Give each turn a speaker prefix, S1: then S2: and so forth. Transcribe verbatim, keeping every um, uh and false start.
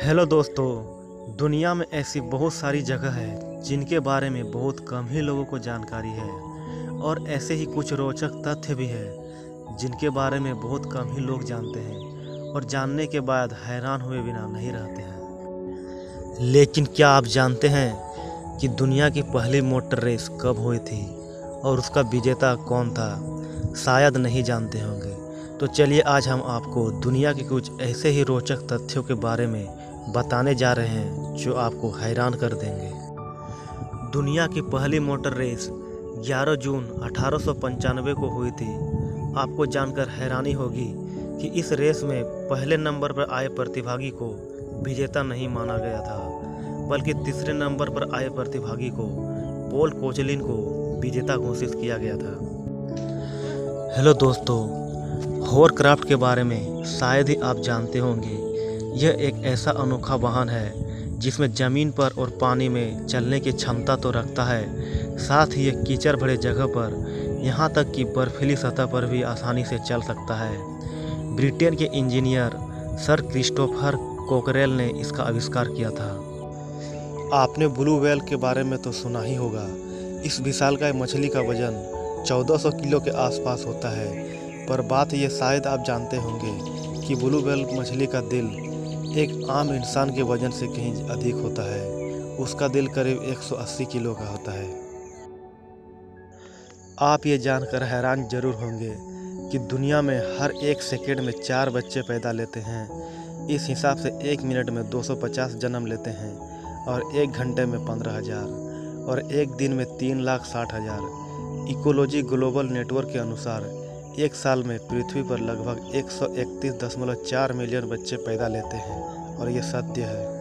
S1: Hello दोस्तों, दुनिया में ऐसी बहुत सारी जगह है जिनके बारे में बहुत कम ही लोगों को जानकारी है और ऐसे ही कुछ रोचक तथ्य भी है जिनके बारे में बहुत कम ही लोग जानते हैं और जानने के बाद हैरान हुए बिना नहीं रहते हैं। लेकिन क्या आप जानते हैं कि दुनिया की पहली मोटर रेस कब हुई थी और उसका विजेता कौन था? शायद नहीं जानते होंगे। तो चलिए आज हम आपको दुनिया के कुछ ऐसे ही रोचक तथ्यों के बारे में बताने जा रहे हैं जो आपको हैरान कर देंगे। दुनिया की पहली मोटर रेस ग्यारह जून अठारह सौ पंचानवे को हुई थी। आपको जानकर हैरानी होगी कि इस रेस में पहले नंबर पर आए प्रतिभागी को विजेता नहीं माना गया था, बल्कि तीसरे नंबर पर आए प्रतिभागी को पॉल कोचलिन को विजेता घोषित किया गया था। हेलो दोस्तों, होवरक्राफ्ट के बारे में शायद ही आप जानते होंगे। यह एक ऐसा अनोखा वाहन है जिसमें ज़मीन पर और पानी में चलने की क्षमता तो रखता है, साथ ही यह कीचड़ भरे जगह पर यहाँ तक कि बर्फीली सतह पर भी आसानी से चल सकता है। ब्रिटेन के इंजीनियर सर क्रिस्टोफर कोकरेल ने इसका आविष्कार किया था। आपने ब्लू व्हेल के बारे में तो सुना ही होगा। इस विशालकाय मछली का वजन चौदह सौ किलो के आसपास होता है, पर बात यह शायद आप जानते होंगे कि ब्लू व्हेल मछली का दिल एक आम इंसान के वजन से कहीं अधिक होता है। उसका दिल करीब एक सौ अस्सी किलो का होता है। आप ये जानकर हैरान जरूर होंगे कि दुनिया में हर एक सेकंड में चार बच्चे पैदा लेते हैं। इस हिसाब से एक मिनट में दो सौ पचास जन्म लेते हैं और एक घंटे में पंद्रह हज़ार और एक दिन में तीन लाख साठ हज़ार। इकोलॉजी ग्लोबल नेटवर्क के अनुसार एक साल में पृथ्वी पर लगभग एक सौ इकतीस दशमलव चार मिलियन बच्चे पैदा लेते हैं और ये सत्य है।